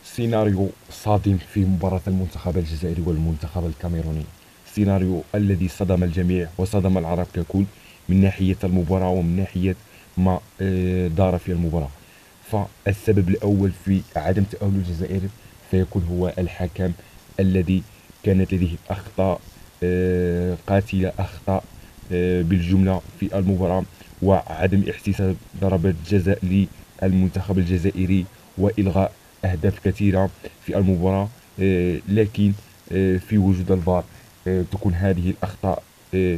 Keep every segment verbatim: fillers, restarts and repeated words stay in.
سيناريو صادم في مباراة المنتخب الجزائري والمنتخب الكاميروني. سيناريو الذي صدم الجميع وصدم العرب ككل، من ناحية المباراة ومن ناحية ما آه، دار في المباراة. فالسبب الأول في عدم تأهل الجزائر سيكون هو الحكم، الذي كانت لديه أخطاء آه، قاتلة، أخطاء آه، بالجملة في المباراة، وعدم احتساب ضربات جزاء للمنتخب الجزائري، وإلغاء أهداف كثيرة في المباراة. آه، لكن آه، في وجود الفار آه، تكون هذه الأخطاء آه،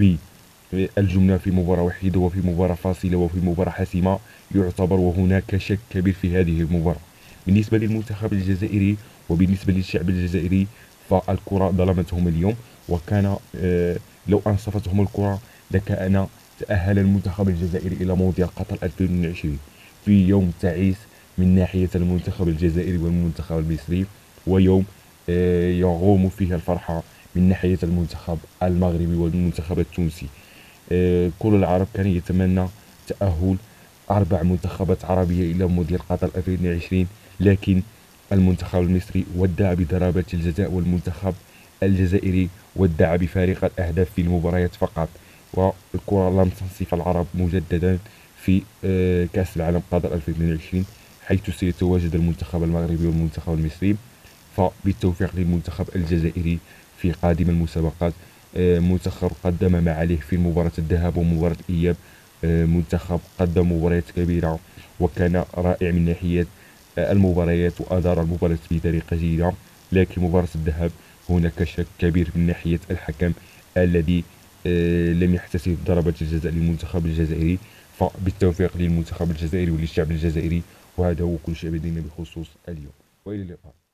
بالجملة في مباراة وحيدة وفي مباراة فاصلة وفي مباراة حاسمة، يعتبر وهناك شك كبير في هذه المباراة. بالنسبة للمنتخب الجزائري وبالنسبة للشعب الجزائري، فالكرة ظلمتهم اليوم، وكان آه، لو أنصفتهم الكرة لكان تأهل المنتخب الجزائري إلى مونديال قطر ألفين وعشرين في يوم تعيس من ناحية المنتخب الجزائري والمنتخب المصري، ويوم آه، يغوم فيه الفرحة من ناحية المنتخب المغربي والمنتخب التونسي. آه، كل العرب كان يتمنى تأهل أربع منتخبات عربية إلى مونديال قطر ألفين وعشرين، لكن المنتخب المصري ودع بضربات الجزاء، والمنتخب الجزائري ودع بفارق الأهداف في المباريات فقط. والكرة لم تنصف العرب مجددا في آه، كأس العالم قطر ألفين وعشرين، حيث سيتواجد المنتخب المغربي والمنتخب المصري. فبالتوفيق للمنتخب الجزائري في قادم المسابقات. آه، منتخب قدم ما عليه في مباراة الذهاب ومباراة الإياب. آه، منتخب قدم مباريات كبيرة وكان رائع من ناحية آه، المباريات، وأدار المباراة بطريقة جيدة. لكن مباراة الذهاب هناك شك كبير من ناحية الحكم، الذي آه، لم يحتسب ضربة الجزاء للمنتخب الجزائري. فبالتوفيق للمنتخب الجزائري وللشعب الجزائري. وهذا هو كل شيء لدينا بخصوص اليوم، وإلى اللقاء.